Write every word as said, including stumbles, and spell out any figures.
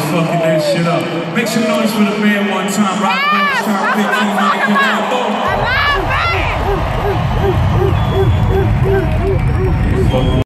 fucking that shit up. Make some noise for the band one time. Rock on, stop fifteen, make it